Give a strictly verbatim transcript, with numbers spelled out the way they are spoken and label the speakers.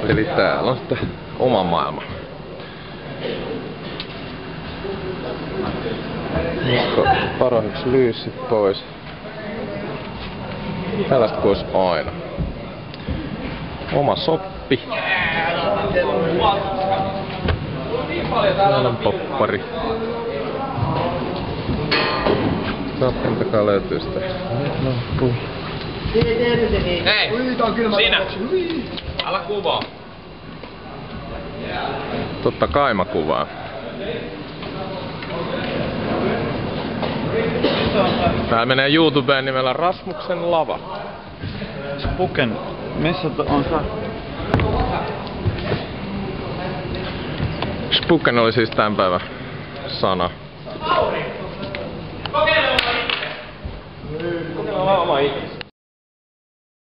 Speaker 1: Eli täällä on sitten oma maailma. Parahiksi lyyssit pois. Tällaista kuin olisi aina. Oma soppi. Täällä on poppari. Saapeen takaa löytyy sitä.
Speaker 2: Hei! Sinä! Ala kuvaa!
Speaker 1: Totta kai mä kuvaan. Tää menee YouTubeen nimellä Rasmuksen lava.
Speaker 3: Spuken. Missä on sä?
Speaker 1: Spuken oli siis tämän päivän sana.